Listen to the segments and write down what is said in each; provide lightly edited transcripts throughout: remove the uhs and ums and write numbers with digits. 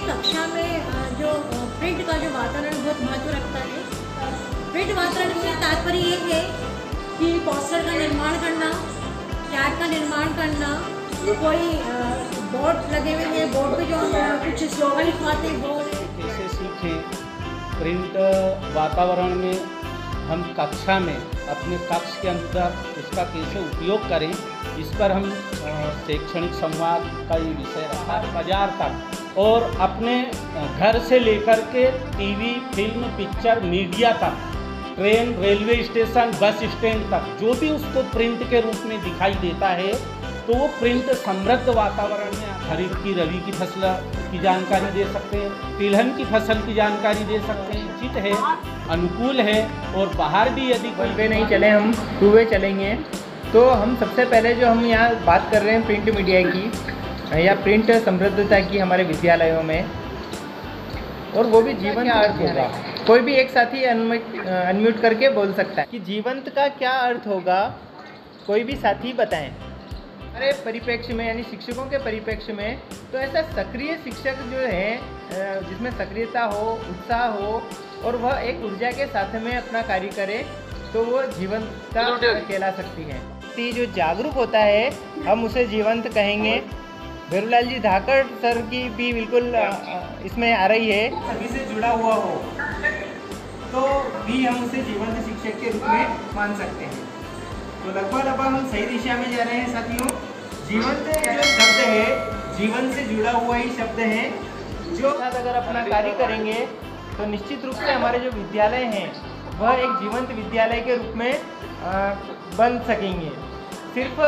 कक्षा में जो प्रिंट का जो वातावरण बहुत महत्व रखता है। प्रिंट वातावरण से तात्पर्य ये है कि पोस्टर का निर्माण करना, चार्ट का निर्माण करना, कोई बोर्ड लगे हुए हैं, बोर्ड पे जो कुछ स्लोगन लिखवाते हैं वो कैसे सीखें। प्रिंट वातावरण में हम कक्षा में अपने कक्ष के अंदर इसका कैसे उपयोग करें, इस पर हम शैक्षणिक संवाद का ये विषय रखा है। बाजार तक और अपने घर से लेकर के टीवी, फिल्म, पिक्चर, मीडिया तक, train, railway station, bus stand तक जो भी उसको प्रिंट के रूप में दिखाई देता है, तो वो प्रिंट समृद्ध वातावरण में खरीफ की, रबी की फसल की जानकारी दे सकते हैं, तिलहन की फसल की जानकारी दे सकते हैं। उचित है, अनुकूल है। और बाहर भी यदि वन वे नहीं चले, हम टू वे चलेंगे। तो हम सबसे पहले जो हम यहाँ बात कर रहे हैं प्रिंट मीडिया की या प्रिंट समृद्धता की हमारे विद्यालयों में, और वो भी जीवन क्या अर्थ होगा। कोई भी एक साथी अनम्यूट करके बोल सकता है कि जीवंत का क्या अर्थ होगा, कोई भी साथी बताएं। हमारे परिप्रेक्ष्य में यानी शिक्षकों के परिप्रेक्ष्य में तो ऐसा सक्रिय शिक्षक जो है जिसमें सक्रियता हो, उत्साह हो और वह एक ऊर्जा के साथ में अपना कार्य करे, तो वो जीवंतता कहला सकती है। जो जागरूक होता है हम उसे जीवंत कहेंगे। भैरूलाल जी धाकड़ सर की भी बिल्कुल इसमें आ रही है। सभी से जुड़ा हुआ हो तो भी हम उसे जीवंत शिक्षक के रूप में मान सकते हैं। तो लगभग हम सही दिशा में जा रहे हैं साथियों। जीवंत जो शब्द है, जीवन से जुड़ा हुआ ही शब्द है। जो अगर अपना कार्य करेंगे तो निश्चित रूप से हमारे जो विद्यालय हैं वह एक जीवंत विद्यालय के रूप में बन सकेंगे। सिर्फ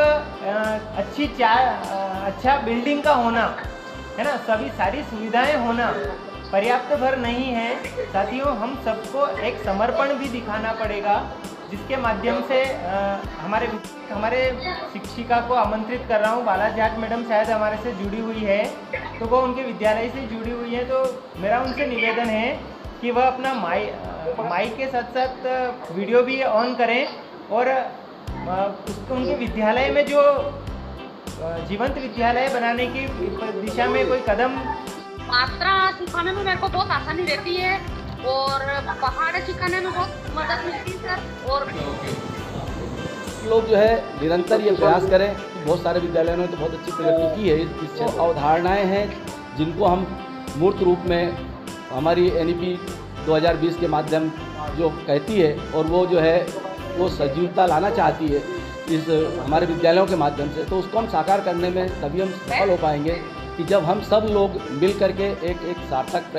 अच्छा बिल्डिंग का होना है ना, सभी सारी सुविधाएं होना पर्याप्त भर नहीं है साथियों। हम सबको एक समर्पण भी दिखाना पड़ेगा, जिसके माध्यम से हमारे शिक्षिका को आमंत्रित कर रहा हूँ। बाला जाट मैडम शायद हमारे से जुड़ी हुई है, तो वो उनके विद्यालय से जुड़ी हुई है। तो मेरा उनसे निवेदन है कि वह अपना माइक के साथ साथ वीडियो भी ऑन करें और उनके विद्यालय में जो जीवंत विद्यालय बनाने की दिशा में कोई कदम। मात्रा सिखाने में मेरे को बहुत आसानी रहती है और पहाड़ सिखाने में बहुत मदद मिलती है सर। और लोग जो है निरंतर ये प्रयास करें। बहुत सारे विद्यालयों ने तो बहुत अच्छी प्रगति की है। इस अवधारणाएं हैं जिनको हम मूर्त रूप में हमारी NEP 2020 के माध्यम जो कहती है, और वो जो है वो सजीवता लाना चाहती है इस हमारे विद्यालयों के माध्यम से, तो उसको हम साकार करने में तभी हम सफल हो पाएंगे कि जब हम सब लोग मिल करके एक सार्थक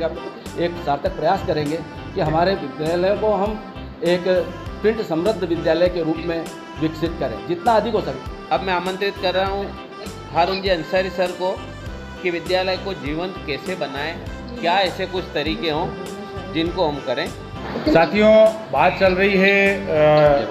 प्रयास करेंगे कि हमारे विद्यालयों को हम एक प्रिंट समृद्ध विद्यालय के रूप में विकसित करें जितना अधिक हो सके। अब मैं आमंत्रित कर रहा हूँ हारून जी अंसारी सर को कि विद्यालय को जीवंत कैसे बनाएं, क्या ऐसे कुछ तरीके हों जिनको हम करें। साथियों, बात चल रही है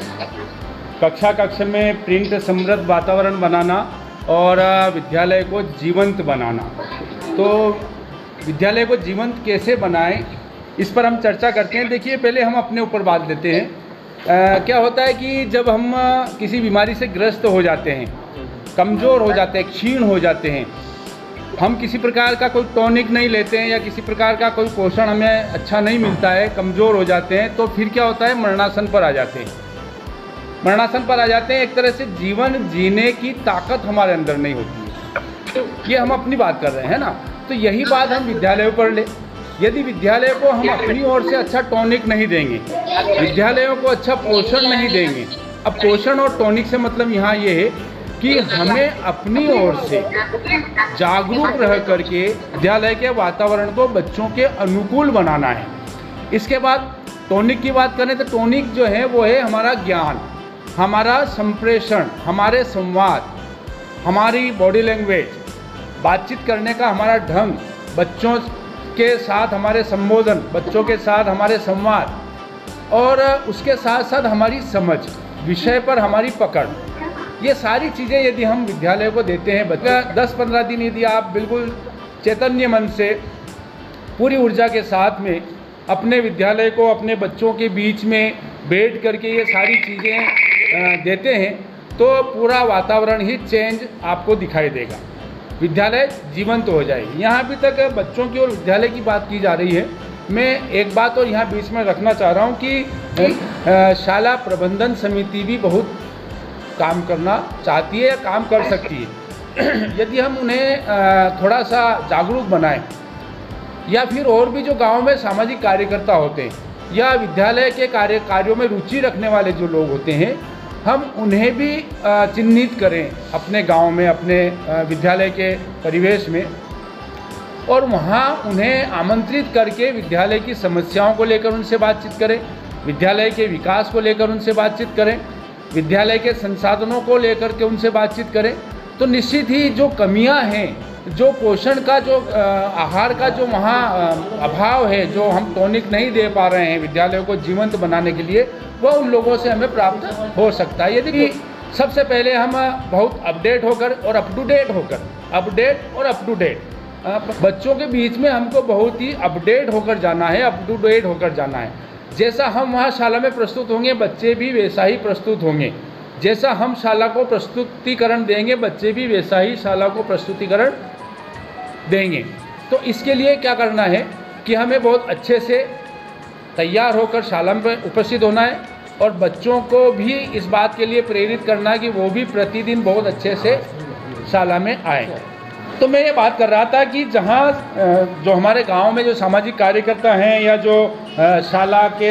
कक्षा में प्रिंट समृद्ध वातावरण बनाना और विद्यालय को जीवंत बनाना। तो विद्यालय को जीवंत कैसे बनाएं, इस पर हम चर्चा करते हैं। देखिए, पहले हम अपने ऊपर बात देते हैं। क्या होता है कि जब हम किसी बीमारी से ग्रस्त हो जाते हैं, कमज़ोर हो जाते हैं, क्षीण हो जाते हैं, हम किसी प्रकार का कोई टॉनिक नहीं लेते हैं या किसी प्रकार का कोई पोषण हमें अच्छा नहीं मिलता है, कमज़ोर हो जाते हैं, तो फिर क्या होता है, मरणासन पर आ जाते हैं। मरणासन पर आ जाते हैं। एक तरह से जीवन जीने की ताकत हमारे अंदर नहीं होती है। ये हम अपनी बात कर रहे हैं ना। तो यही बात हम विद्यालयों पर ले। यदि विद्यालय को हम अपनी ओर से अच्छा टॉनिक नहीं देंगे, विद्यालयों को अच्छा पोषण नहीं देंगे। अब पोषण और टॉनिक से मतलब यहाँ ये है कि हमें अपनी ओर से जागरूक रह करके विद्यालय के वातावरण को बच्चों के अनुकूल बनाना है। इसके बाद टॉनिक की बात करें तो टॉनिक जो है वो है हमारा ज्ञान, हमारा संप्रेषण, हमारे संवाद, हमारी बॉडी लैंग्वेज, बातचीत करने का हमारा ढंग, बच्चों के साथ हमारे संबोधन, बच्चों के साथ हमारे संवाद, और उसके साथ साथ हमारी समझ, विषय पर हमारी पकड़। ये सारी चीज़ें यदि हम विद्यालय को देते हैं, बच्चा 10-15 दिन यदि आप बिल्कुल चैतन्य मन से पूरी ऊर्जा के साथ में अपने विद्यालय को अपने बच्चों के बीच में बैठ करके ये सारी चीज़ें देते हैं, तो पूरा वातावरण ही चेंज आपको दिखाई देगा। विद्यालय जीवंत हो जाए। यहाँ अभी तक बच्चों की और विद्यालय की बात की जा रही है। मैं एक बात और यहाँ बीच में रखना चाह रहा हूँ कि शाला प्रबंधन समिति भी बहुत काम करना चाहती है या काम कर सकती है। यदि हम उन्हें थोड़ा सा जागरूक बनाएं, या फिर और भी जो गांव में सामाजिक कार्यकर्ता होते हैं या विद्यालय के कार्यों में रुचि रखने वाले जो लोग होते हैं, हम उन्हें भी चिन्हित करें अपने गांव में, अपने विद्यालय के परिवेश में, और वहाँ उन्हें आमंत्रित करके विद्यालय की समस्याओं को लेकर उनसे बातचीत करें, विद्यालय के विकास को लेकर उनसे बातचीत करें, विद्यालय के संसाधनों को लेकर के उनसे बातचीत करें। तो निश्चित ही जो कमियां हैं, जो पोषण का, जो आहार का जो वहाँ अभाव है, जो हम टॉनिक नहीं दे पा रहे हैं विद्यालयों को जीवंत बनाने के लिए, वह उन लोगों से हमें प्राप्त हो सकता है। यदि सबसे पहले हम बहुत अपडेट होकर और अप टू डेट बच्चों के बीच में हमको बहुत ही अपडेट होकर जाना है, अप टू डेट होकर जाना है। जैसा हम वहाँ शाला में प्रस्तुत होंगे, बच्चे भी वैसा ही प्रस्तुत होंगे। जैसा हम शाला को प्रस्तुतिकरण देंगे, बच्चे भी वैसा ही शाला को प्रस्तुतिकरण देंगे। तो इसके लिए क्या करना है कि हमें बहुत अच्छे से तैयार होकर शाला में उपस्थित होना है, और बच्चों को भी इस बात के लिए प्रेरित करना है कि वो भी प्रतिदिन बहुत अच्छे से शाला में आए। तो मैं ये बात कर रहा था कि जहाँ जो हमारे गांव में जो सामाजिक कार्यकर्ता हैं या जो शाला के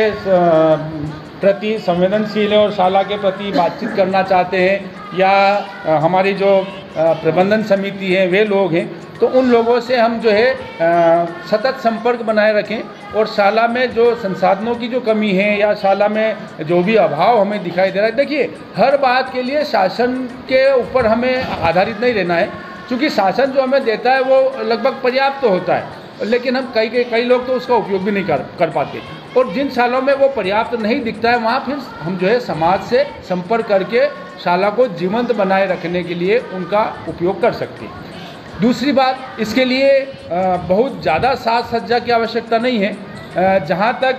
प्रति संवेदनशील है और शाला के प्रति बातचीत करना चाहते हैं, या हमारी जो प्रबंधन समिति है वे लोग हैं, तो उन लोगों से हम जो है सतत संपर्क बनाए रखें, और शाला में जो संसाधनों की जो कमी है या शाला में जो भी अभाव हमें दिखाई दे रहा है, देखिए हर बात के लिए शासन के ऊपर हमें आधारित नहीं रहना है, क्योंकि शासन जो हमें देता है वो लगभग पर्याप्त तो होता है, लेकिन हम कई लोग तो उसका उपयोग भी नहीं कर पाते। और जिन शालों में वो पर्याप्त नहीं दिखता है, वहाँ फिर हम जो है समाज से संपर्क करके शाला को जीवंत बनाए रखने के लिए उनका उपयोग कर सकते हैं। दूसरी बात, इसके लिए बहुत ज़्यादा साज सज्जा की आवश्यकता नहीं है। जहाँ तक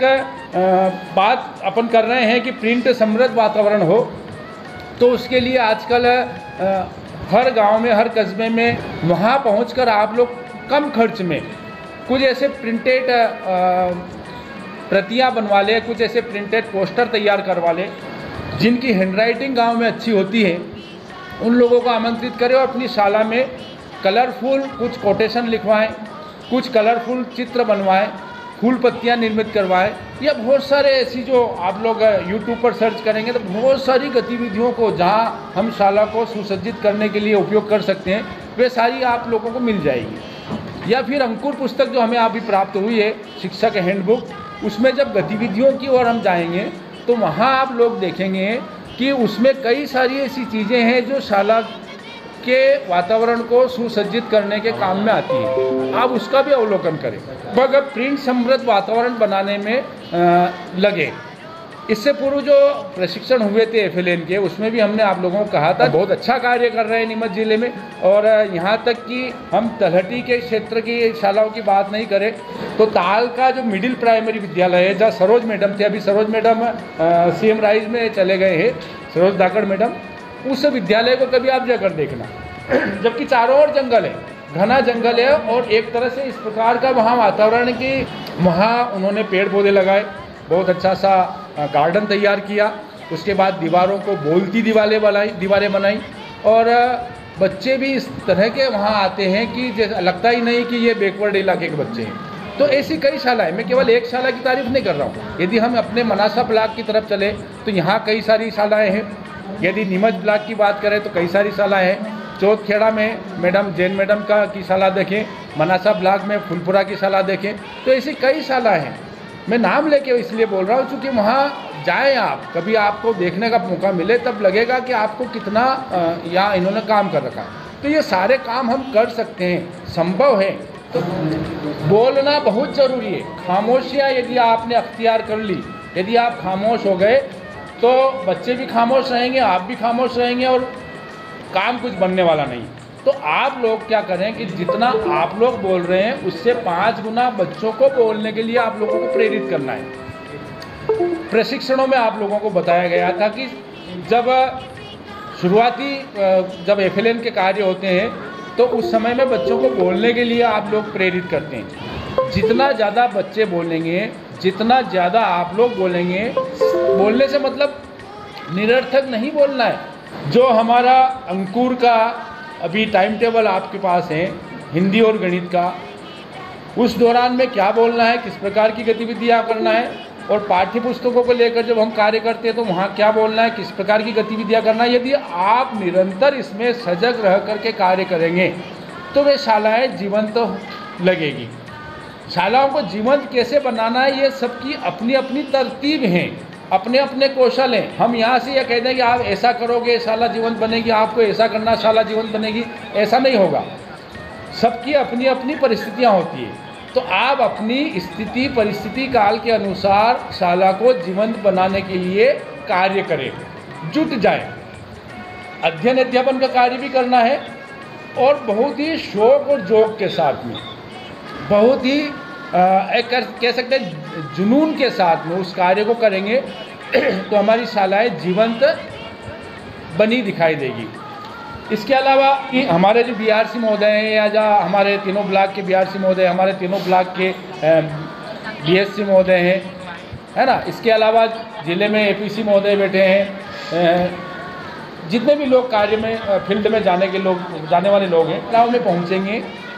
बात अपन कर रहे हैं कि प्रिंट समृद्ध वातावरण हो, तो उसके लिए आजकल हर गांव में, हर कस्बे में वहाँ पहुंचकर आप लोग कम खर्च में कुछ ऐसे प्रिंटेड प्रतियां बनवा ले, कुछ ऐसे प्रिंटेड पोस्टर तैयार करवा ले जिनकी हैंडराइटिंग गांव में अच्छी होती है। उन लोगों को आमंत्रित करें और अपनी शाला में कलरफुल कुछ कोटेशन लिखवाएं, कुछ कलरफुल चित्र बनवाएं, फूल पत्तियाँ निर्मित करवाएं, या बहुत सारे ऐसी जो आप लोग यूट्यूब पर सर्च करेंगे तो बहुत सारी गतिविधियों को जहां हम शाला को सुसज्जित करने के लिए उपयोग कर सकते हैं, वे सारी आप लोगों को मिल जाएगी। या फिर अंकुर पुस्तक जो हमें अभी प्राप्त हुई है, शिक्षक हैंडबुक, उसमें जब गतिविधियों की ओर हम जाएंगे तो वहाँ आप लोग देखेंगे कि उसमें कई सारी ऐसी चीज़ें हैं जो शाला के वातावरण को सुसज्जित करने के काम में आती है। आप उसका भी अवलोकन करें। अगर प्रिंट समृद्ध वातावरण बनाने में लगे, इससे पूर्व जो प्रशिक्षण हुए थे FLN के, उसमें भी हमने आप लोगों को कहा था बहुत अच्छा कार्य कर रहे हैं नीमच जिले में। और यहाँ तक कि हम तलहटी के क्षेत्र की शालाओं की बात नहीं करें तो ताल का जो मिडिल प्राइमरी विद्यालय है, जहाँ सरोज मैडम थे, अभी सरोज मैडम CM राइज में चले गए हैं, सरोज धाकड़ मैडम, उस विद्यालय को कभी आप जाकर देखना, जबकि चारों ओर जंगल है, घना जंगल है, और एक तरह से इस प्रकार का वहाँ वातावरण कि वहाँ उन्होंने पेड़ पौधे लगाए, बहुत अच्छा सा गार्डन तैयार किया, उसके बाद दीवारों को बोलती दीवारें बनाई, और बच्चे भी इस तरह के वहाँ आते हैं कि जैसा लगता ही नहीं कि ये बैकवर्ड इलाके के बच्चे हैं। तो ऐसी कई शालाएं, मैं केवल एक शाला की तारीफ नहीं कर रहा हूँ। यदि हम अपने मनासा ब्लॉक की तरफ चले तो यहाँ कई सारी शालाएँ हैं। यदि नीमच ब्लॉक की बात करें तो कई सारी शालाएँ हैं। चौथखेड़ा में मैडम जैन मैडम की शाला देखें, मनासा ब्लॉक में फुलपुरा की शाला देखें, तो ऐसी कई शालाएँ हैं। मैं नाम लेके इसलिए बोल रहा हूँ क्योंकि वहाँ जाएं आप, कभी आपको देखने का मौका मिले तब लगेगा कि आपको कितना यहाँ इन्होंने काम कर रखा है। तो ये सारे काम हम कर सकते हैं, संभव है। तो बोलना बहुत ज़रूरी है। खामोशियाँ यदि आपने अख्तियार कर ली, यदि आप खामोश हो गए तो बच्चे भी खामोश रहेंगे, आप भी खामोश रहेंगे, और काम कुछ बनने वाला नहीं। तो आप लोग क्या करें कि जितना आप लोग बोल रहे हैं उससे 5 गुना बच्चों को बोलने के लिए आप लोगों को प्रेरित करना है। प्रशिक्षणों में आप लोगों को बताया गया था कि जब शुरुआती जब FLN के कार्य होते हैं तो उस समय में बच्चों को बोलने के लिए आप लोग प्रेरित करते हैं। जितना ज़्यादा बच्चे बोलेंगे, जितना ज़्यादा आप लोग बोलेंगे, बोलने से मतलब निरर्थक नहीं बोलना है। जो हमारा अंकुर का अभी टाइम टेबल आपके पास है हिंदी और गणित का, उस दौरान में क्या बोलना है, किस प्रकार की गतिविधियाँ करना है, और पाठ्य पुस्तकों को लेकर जब हम कार्य करते हैं तो वहाँ क्या बोलना है, किस प्रकार की गतिविधियाँ करना है। यदि आप निरंतर इसमें सजग रह करके कार्य करेंगे तो वे शालाएँ जीवंत लगेगी। शालाओं को जीवंत कैसे बनाना है, ये सबकी अपनी अपनी तरतीब हैं, अपने अपने कौशल हैं। हम यहाँ से यह कह दें कि आप ऐसा करोगे शाला जीवंत बनेगी, आपको ऐसा करना शाला जीवंत बनेगी, ऐसा नहीं होगा। सबकी अपनी अपनी परिस्थितियाँ होती है। तो आप अपनी स्थिति परिस्थिति काल के अनुसार शाला को जीवंत बनाने के लिए कार्य करें, जुट जाएं। अध्ययन अध्यापन का कार्य भी करना है और बहुत ही शौक और जोक के साथ में, बहुत ही कह सकते हैं जुनून के साथ में उस कार्य को करेंगे तो हमारी शालाएँ जीवंत बनी दिखाई देगी। इसके अलावा कि हमारे जो बीआरसी महोदय हैं या जो हमारे तीनों ब्लॉक के बीआरसी महोदय, हमारे तीनों ब्लॉक के बीएससी महोदय हैं, है ना। इसके अलावा ज़िले में एपीसी महोदय बैठे हैं। जितने भी लोग कार्य में फील्ड में जाने वाले लोग हैं, गाँव में पहुँचेंगे,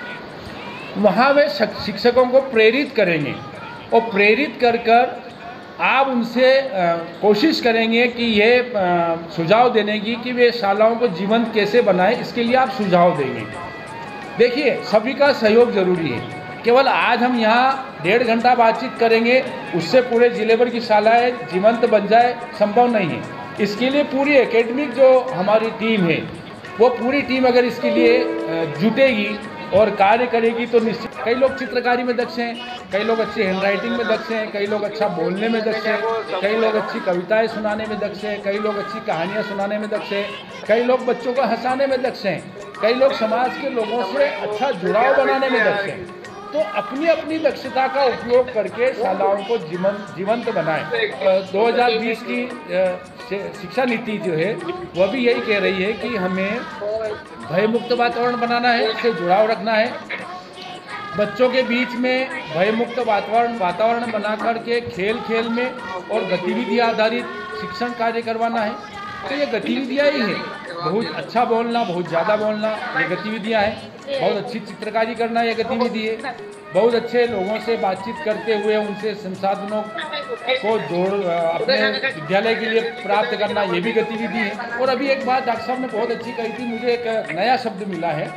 वहाँ वे शिक्षकों को प्रेरित करेंगे और प्रेरित कर आप उनसे कोशिश करेंगे कि ये सुझाव देने की कि वे शालाओं को जीवंत कैसे बनाएं, इसके लिए आप सुझाव देंगे। देखिए, सभी का सहयोग जरूरी है। केवल आज हम यहाँ 1.5 घंटा बातचीत करेंगे, उससे पूरे जिले भर की शालाएँ जीवंत बन जाए, संभव नहीं है। इसके लिए पूरी एकेडमिक जो हमारी टीम है, वो पूरी टीम अगर इसके लिए जुटेगी और कार्य करेगी तो निश्चित। कई लोग चित्रकारी में दक्ष हैं, कई लोग अच्छी हैंडराइटिंग में दक्ष हैं, कई लोग अच्छा बोलने में दक्ष हैं, कई लोग अच्छी कविताएं सुनाने में दक्ष हैं, कई लोग अच्छी कहानियां सुनाने में दक्ष हैं, कई लोग बच्चों को हंसाने में दक्ष हैं, कई लोग समाज के लोगों से अच्छा जुड़ाव बनाने में दक्ष हैं। तो अपनी अपनी दक्षता का उपयोग करके शालाओं को जीवंत बनाएं। 2020 की शिक्षा नीति जो है वह भी यही कह रही है कि हमें भयमुक्त वातावरण बनाना है, इससे जुड़ाव रखना है। बच्चों के बीच में भयमुक्त वातावरण बना करके खेल में और गतिविधि आधारित शिक्षण कार्य करवाना है। तो ये गतिविधियाँ ही हैं, बहुत अच्छा बोलना, बहुत ज़्यादा बोलना, ये गतिविधियाँ हैं। बहुत अच्छी चित्रकारी करना ये गतिविधि है। बहुत अच्छे लोगों से बातचीत करते हुए उनसे संसाधनों को अपने विद्यालय के लिए प्राप्त करना, ये भी गतिविधि है। और अभी एक बात डॉक्टर साहब ने बहुत अच्छी कही थी, मुझे एक नया शब्द मिला है,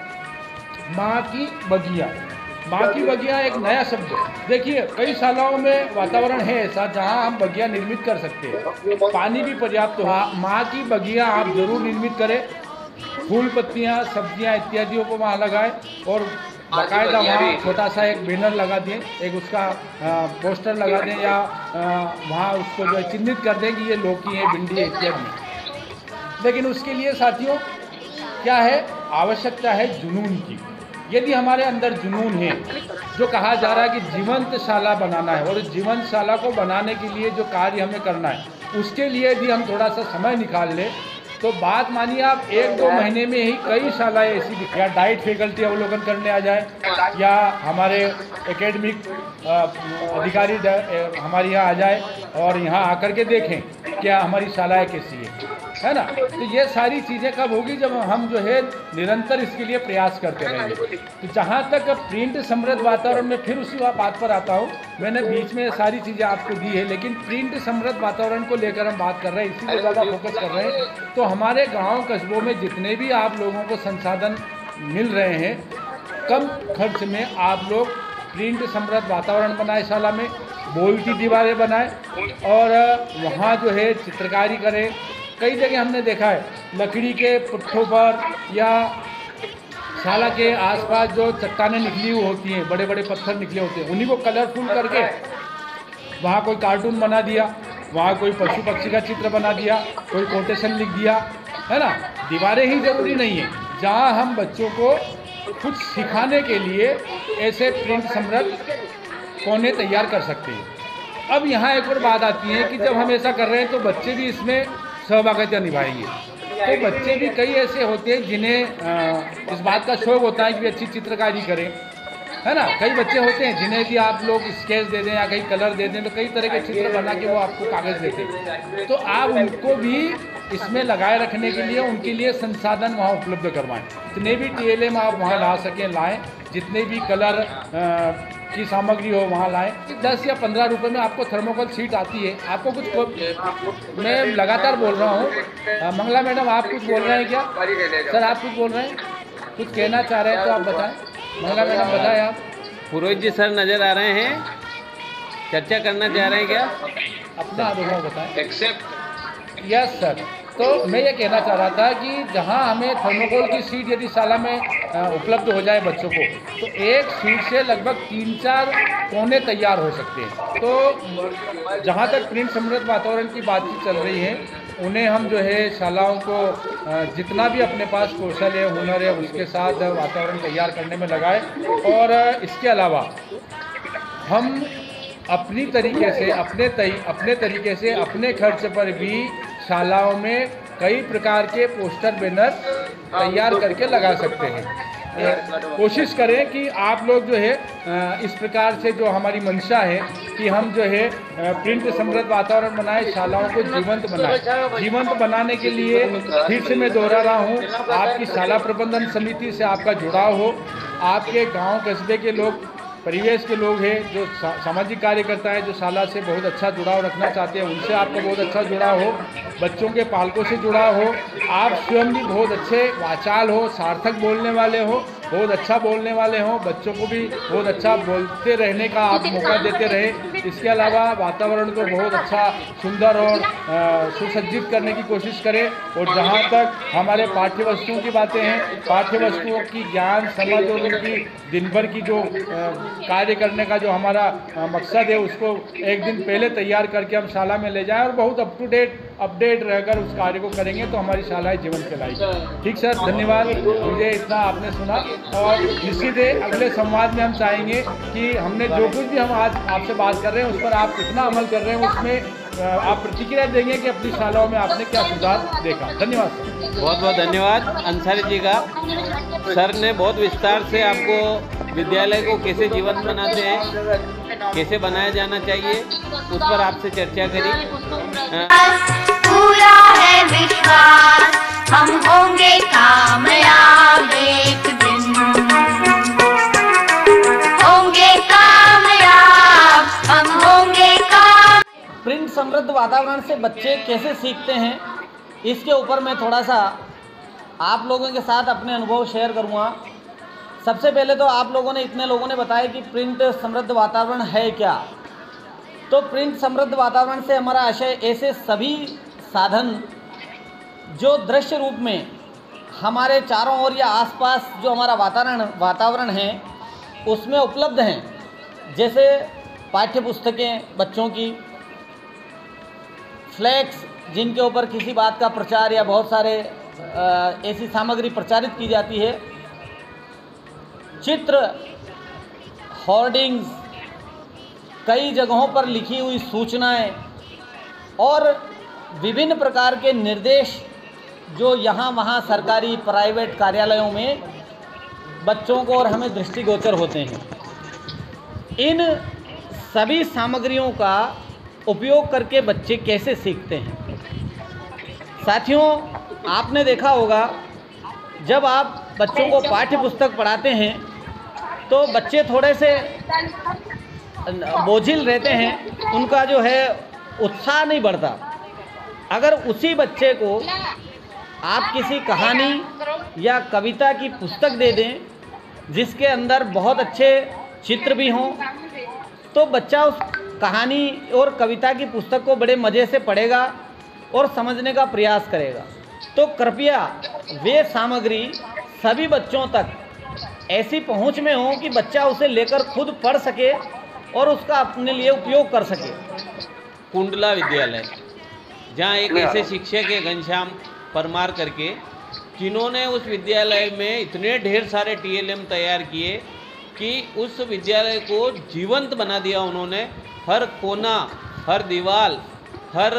माँ की बगिया। माँ की बगिया एक नया शब्द। देखिए, कई शालाओं में वातावरण है ऐसा जहाँ हम बगिया निर्मित कर सकते हैं, पानी भी पर्याप्त हो। माँ की बगिया आप जरूर निर्मित करें, फूल पत्तियाँ सब्जियाँ इत्यादियों को वहाँ लगाएं और बाकायदा वहाँ छोटा सा एक बैनर लगा दें, एक उसका पोस्टर लगा दें या वहाँ उसको जो है चिन्हित कर दें कि ये लौकी है, भिंडी है इत्यादि। लेकिन उसके लिए साथियों क्या है, आवश्यकता है जुनून की। यदि हमारे अंदर जुनून है, जो कहा जा रहा है कि जीवंत शाला बनाना है, और जीवंत शाला को बनाने के लिए जो कार्य हमें करना है, उसके लिए यदि हम थोड़ा सा समय निकाल लें तो बात मानिए आप 1-2 महीने में ही कई शालाएँ ऐसी, या डाइट फैकल्टी अवलोकन करने आ जाए, या हमारे एकेडमिक अधिकारी हमारे यहाँ आ जाए और यहाँ आकर के देखें क्या हमारी शालाएँ कैसी है ना। तो ये सारी चीज़ें कब होगी, जब हम जो है निरंतर इसके लिए प्रयास करते रहेंगे। तो जहाँ तक प्रिंट समृद्ध वातावरण में, फिर उसी बात पर आता हूँ, मैंने बीच में सारी चीज़ें आपको दी है, लेकिन प्रिंट समृद्ध वातावरण को लेकर हम बात कर रहे हैं, इसी पर ज़्यादा फोकस कर रहे हैं। तो हमारे गाँव कस्बों में जितने भी आप लोगों को संसाधन मिल रहे हैं, कम खर्च में आप लोग प्रिंट समृद्ध वातावरण बनाए, शाला में बोलती दीवारें बनाएं और वहाँ जो है चित्रकारी करें। कई जगह हमने देखा है लकड़ी के पुट्ठों पर या शाला के आसपास जो चट्टानें निकली हुई होती हैं, बड़े बड़े पत्थर निकले होते हैं, उन्हीं को कलरफुल करके वहाँ कोई कार्टून बना दिया, वहाँ कोई पशु पक्षी का चित्र बना दिया, कोई कोटेशन लिख दिया, है ना। दीवारें ही ज़रूरी नहीं है, जहाँ हम बच्चों को कुछ सिखाने के लिए ऐसे प्रिंट समृद्ध कोने तैयार कर सकते हैं। अब यहाँ एक और बात आती है कि जब हम ऐसा कर रहे हैं तो बच्चे भी इसमें सहभागिता निभाएंगे। तो बच्चे भी कई ऐसे होते हैं जिन्हें इस बात का शौक होता है कि वे अच्छी चित्रकारी करें, है ना। कई बच्चे होते हैं जिन्हें भी आप लोग स्केच दे दें या कहीं कलर दे दें तो कई तरह के चित्र बना के वो आपको कागज़ देते हैं। तो आप उनको भी इसमें लगाए रखने के लिए उनके लिए संसाधन वहाँ उपलब्ध करवाएं। जितने भी TLM आप वहाँ ला सकें लाएं, जितने भी कलर की सामग्री हो वहाँ लाएं। 10 या 15 रुपए में आपको थर्मोकोल शीट आती है। आपको कुछ मैं लगातार बोल रहा हूँ। मंगला मैडम आप कुछ बोल रहे हैं क्या? सर आप कुछ बोल रहे हैं, कुछ कहना चाह रहे हैं तो आप बताएं। मंगला मैडम बताएं आप। पुरोहित जी सर नज़र आ रहे हैं, चर्चा करना चाह रहे हैं क्या? अपना अनुभव बताएं। यस सर, तो मैं ये कहना चाह रहा था कि जहाँ हमें थर्मोकोल की शीट यदि शाला में उपलब्ध हो जाए बच्चों को, तो एक शीट से लगभग 3-4 कोने तैयार हो सकते हैं। तो जहाँ तक प्रिंट समृद्ध वातावरण की बातचीत चल रही है, उन्हें हम जो है शालाओं को जितना भी अपने पास कौशल है, हुनर है, उसके साथ वातावरण तैयार करने में लगाए। और इसके अलावा हम अपनी तरीके से अपने तरीके से अपने खर्च पर भी शालाओं में कई प्रकार के पोस्टर बैनर तैयार करके लगा सकते हैं। कोशिश करें कि आप लोग जो है इस प्रकार से जो हमारी मंशा है कि हम जो है प्रिंट समृद्ध वातावरण बनाए, शालाओं को जीवंत बनाए। जीवंत बनाने के लिए फिर से मैं दोहरा रहा हूँ, आपकी शाला प्रबंधन समिति से आपका जुड़ाव हो, आपके गांव कस्बे के लोग, परिवेश के लोग हैं, जो सामाजिक कार्यकर्ता हैं, जो शाला से बहुत अच्छा जुड़ाव रखना चाहते हैं, उनसे आपका बहुत अच्छा जुड़ाव हो। बच्चों के पालकों से जुड़ाव हो। आप स्वयं भी बहुत अच्छे वाचाल हो, सार्थक बोलने वाले हो, बहुत अच्छा बोलने वाले हो, बच्चों को भी बहुत अच्छा बोलते रहने का आप मौका देते रहे। इसके अलावा वातावरण को बहुत अच्छा, सुंदर और सुसज्जित करने की कोशिश करें। और जहाँ तक हमारे पाठ्य वस्तुओं की बातें हैं, पाठ्य वस्तुओं की ज्ञान समझ और उनकी दिन भर की जो कार्य करने का जो हमारा मकसद है, उसको एक दिन पहले तैयार करके हम शाला में ले जाएं और बहुत अपडेट रहकर उस कार्य को करेंगे तो हमारी शालाएँ जीवन कहलाएगी। ठीक सर, धन्यवाद। मुझे इतना आपने सुना और निश्चित है अगले संवाद में हम चाहेंगे कि हमने जो कुछ भी हम आज आपसे बात कर रहे हैं उस पर आप कितना अमल कर रहे हैं, उसमें आप प्रतिक्रिया देंगे कि अपनी शालाओं में आपने क्या सुधार देखा। धन्यवाद सर। बहुत बहुत धन्यवाद अंसारी जी का। सर ने बहुत विस्तार से आपको विद्यालय को कैसे जीवंत बनाते हैं, कैसे बनाया जाना चाहिए, उस पर आपसे चर्चा करी। पूरा है विश्वास, हम होंगे कामयाब, एक दिन होंगे कामयाब, हम होंगे कामयाब। प्रिंट समृद्ध वातावरण से बच्चे कैसे सीखते हैं, इसके ऊपर मैं थोड़ा सा आप लोगों के साथ अपने अनुभव शेयर करूँगा। सबसे पहले तो आप लोगों ने, इतने लोगों ने बताया कि प्रिंट समृद्ध वातावरण है क्या। तो प्रिंट समृद्ध वातावरण से हमारा आशय ऐसे सभी साधन जो दृश्य रूप में हमारे चारों ओर या आसपास जो हमारा वातावरण है उसमें उपलब्ध हैं, जैसे पाठ्य पुस्तकें बच्चों की, फ्लैक्स जिनके ऊपर किसी बात का प्रचार या बहुत सारे ऐसी सामग्री प्रचारित की जाती है, चित्र, होर्डिंग्स, कई जगहों पर लिखी हुई सूचनाएं और विभिन्न प्रकार के निर्देश जो यहाँ वहाँ सरकारी प्राइवेट कार्यालयों में बच्चों को और हमें दृष्टिगोचर होते हैं। इन सभी सामग्रियों का उपयोग करके बच्चे कैसे सीखते हैं। साथियों, आपने देखा होगा जब आप बच्चों को पाठ्य पुस्तक पढ़ाते हैं तो बच्चे थोड़े से बोझिल रहते हैं, उनका जो है उत्साह नहीं बढ़ता। अगर उसी बच्चे को आप किसी कहानी या कविता की पुस्तक दे दें जिसके अंदर बहुत अच्छे चित्र भी हों, तो बच्चा उस कहानी और कविता की पुस्तक को बड़े मज़े से पढ़ेगा और समझने का प्रयास करेगा। तो कृपया वे सामग्री सभी बच्चों तक ऐसी पहुंच में हो कि बच्चा उसे लेकर खुद पढ़ सके और उसका अपने लिए उपयोग कर सके। कुंडला विद्यालय, जहाँ एक ऐसे शिक्षक है घनश्याम परमार करके, जिन्होंने उस विद्यालय में इतने ढेर सारे TLM तैयार किए कि उस विद्यालय को जीवंत बना दिया उन्होंने। हर कोना, हर दीवार, हर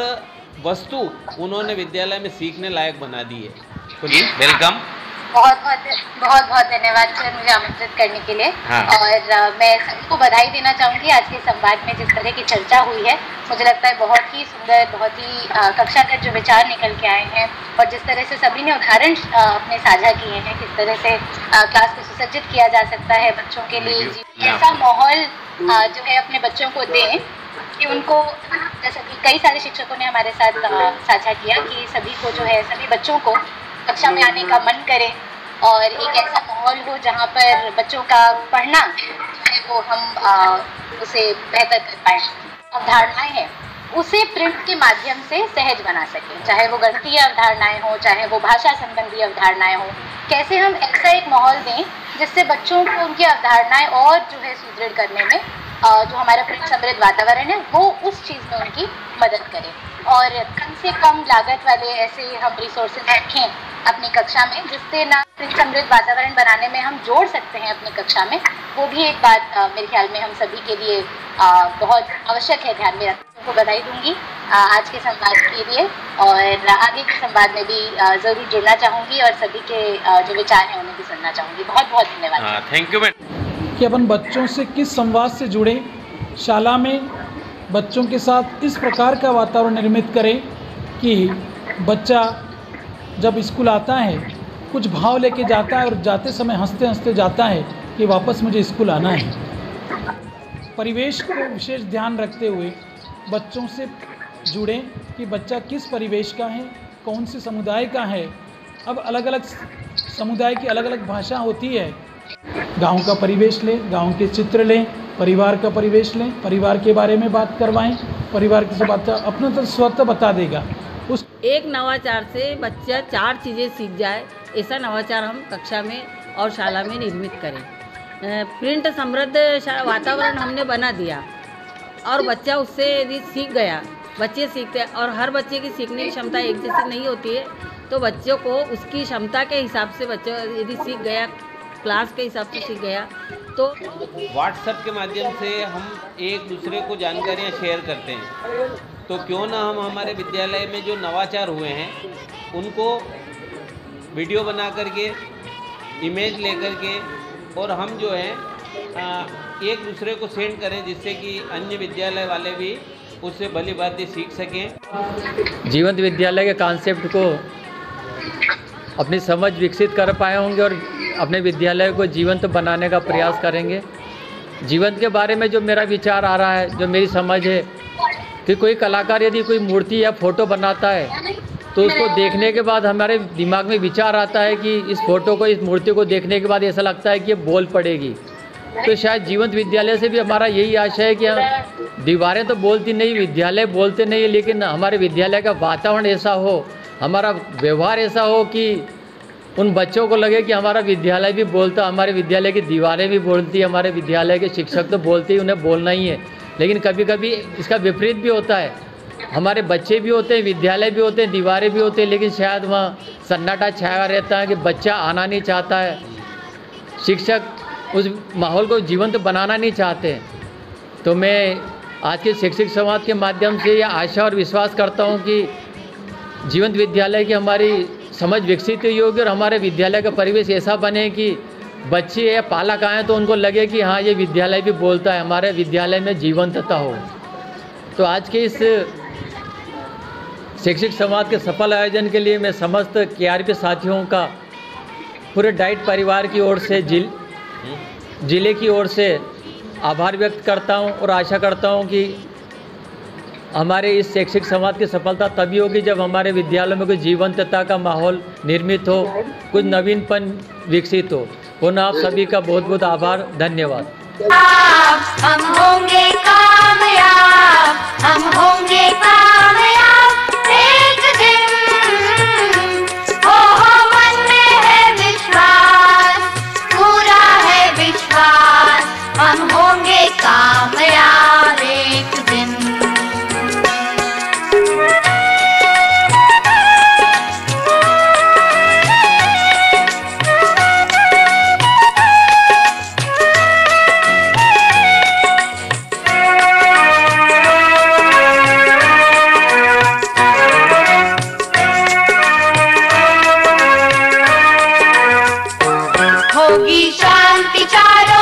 वस्तु उन्होंने विद्यालय में सीखने लायक बना दी है। बोलिए, वेलकम। बहुत बहुत धन्यवाद सर मुझे आमंत्रित करने के लिए। हाँ। और मैं सभी को बधाई देना चाहूँगी आज के संवाद में जिस तरह की चर्चा हुई है। मुझे लगता है बहुत ही सुंदर, बहुत ही कक्षागत जो विचार निकल के आए हैं और जिस तरह से सभी ने उदाहरण अपने साझा किए हैं, किस तरह से क्लास को सुसज्जित किया जा सकता है बच्चों के लिए, ऐसा माहौल जो है अपने बच्चों को दें कि उनको, जैसा कि कई सारे शिक्षकों ने हमारे साथ साझा किया कि सभी को जो है, सभी बच्चों को कक्षा में आने का मन करे और एक ऐसा माहौल हो जहाँ पर बच्चों का पढ़ना है वो हम उसे बेहतर कर पाएँ। अवधारणाएं हैं उसे प्रिंट के माध्यम से सहज बना सकें, चाहे वो गणितीय अवधारणाएं हो, चाहे वो भाषा संबंधी अवधारणाएं हो। कैसे हम ऐसा एक माहौल दें जिससे बच्चों को उनकी अवधारणाएं और जो है सुदृढ़ करने में जो हमारा प्रिंट समृद्ध वातावरण है वो उस चीज़ में उनकी मदद करे और कम से कम लागत वाले ऐसे हम रिसोर्सेज रखें अपनी कक्षा में जिससे ना प्रिंट समृद्ध वातावरण बनाने में हम जोड़ सकते हैं अपनी कक्षा में। वो भी एक बात मेरे ख्याल में हम सभी के लिए बहुत आवश्यक है ध्यान में रखने को। बधाई दूंगी आज के संवाद के लिए और आगे के संवाद में भी ज़रूर जुड़ना चाहूँगी और सभी के जो विचार हैं उन्हें भी सुनना चाहूँगी। बहुत बहुत धन्यवाद। Thank you madam. कि अपन बच्चों से किस संवाद से जुड़ें, शाला में बच्चों के साथ इस प्रकार का वातावरण निर्मित करें कि बच्चा जब स्कूल आता है कुछ भाव लेके जाता है और जाते समय हंसते हंसते जाता है कि वापस मुझे स्कूल आना है। परिवेश को विशेष ध्यान रखते हुए बच्चों से जुड़ें कि बच्चा किस परिवेश का है, कौन से समुदाय का है। अब अलग अलग समुदाय की अलग अलग भाषा होती है। गांव का परिवेश लें, गांव के चित्र लें, परिवार का परिवेश लें, परिवार के बारे में बात करवाएं, परिवार की बात अपना तो स्वतः बता देगा। उस एक नवाचार से बच्चा 4 चीज़ें सीख जाए, ऐसा नवाचार हम कक्षा में और शाला में निर्मित करें। प्रिंट समृद्ध वातावरण हमने बना दिया और बच्चा उससे यदि सीख गया, बच्चे सीखते हैं और हर बच्चे की सीखने की क्षमता एक जैसी नहीं होती है, तो बच्चों को उसकी क्षमता के हिसाब से बच्चा यदि सीख गया, क्लास के हिसाब से सीख गया, तो व्हाट्सएप के माध्यम से हम एक दूसरे को जानकारियाँ शेयर करते हैं। तो क्यों ना हम हमारे विद्यालय में जो नवाचार हुए हैं उनको वीडियो बना करके, इमेज लेकर के और हम जो है एक दूसरे को सेंड करें जिससे कि अन्य विद्यालय वाले भी उससे भली भांति सीख सकें। जीवंत विद्यालय के कॉन्सेप्ट को अपनी समझ विकसित कर पाए होंगे और अपने विद्यालय को जीवंत बनाने का प्रयास करेंगे। जीवंत के बारे में जो मेरा विचार आ रहा है, जो मेरी समझ है कि कोई कलाकार यदि कोई मूर्ति या फोटो बनाता है तो उसको देखने के बाद हमारे दिमाग में विचार आता है कि इस फोटो को, इस मूर्ति को देखने के बाद ऐसा लगता है कि ये बोल पड़ेगी। तो शायद जीवंत विद्यालय से भी हमारा यही आशा है कि दीवारें तो बोलती नहीं, विद्यालय बोलते नहीं, लेकिन हमारे विद्यालय का वातावरण ऐसा हो, हमारा व्यवहार ऐसा हो कि उन बच्चों को लगे कि हमारा विद्यालय भी बोलता, हमारे विद्यालय की दीवारें भी बोलती, हमारे विद्यालय के शिक्षक तो बोलते ही, उन्हें बोलना ही है। लेकिन कभी कभी इसका विपरीत भी होता है, हमारे बच्चे भी होते हैं, विद्यालय भी होते हैं, दीवारें भी होते हैं, लेकिन शायद वहाँ सन्नाटा छाया रहता है कि बच्चा आना नहीं चाहता है, शिक्षक उस माहौल को जीवंत बनाना नहीं चाहते। तो मैं आज के शैक्षिक संवाद के माध्यम से यह आशा और विश्वास करता हूँ कि जीवंत विद्यालय की हमारी समझ विकसित होगी और हमारे विद्यालय का परिवेश ऐसा बने कि बच्चे या पालक आएँ तो उनको लगे कि हाँ, ये विद्यालय भी बोलता है, हमारे विद्यालय में जीवंतता हो। तो आज के इस शैक्षिक संवाद के सफल आयोजन के लिए मैं समस्त KRP साथियों का पूरे डाइट परिवार की ओर से, जिले की ओर से आभार व्यक्त करता हूं और आशा करता हूं कि हमारे इस शैक्षिक संवाद की सफलता तभी होगी जब हमारे विद्यालयों में कुछ जीवंतता का माहौल निर्मित हो, कुछ नवीनपन विकसित हो। पुनः आप सभी का बहुत बहुत आभार, धन्यवाद। हम होंगे कामयाब, हम होंगे कामयाब एक दिन। हो मन में है विश्वास, पूरा है विश्वास, हम होंगे कामयाब एक दिन। शांति चारों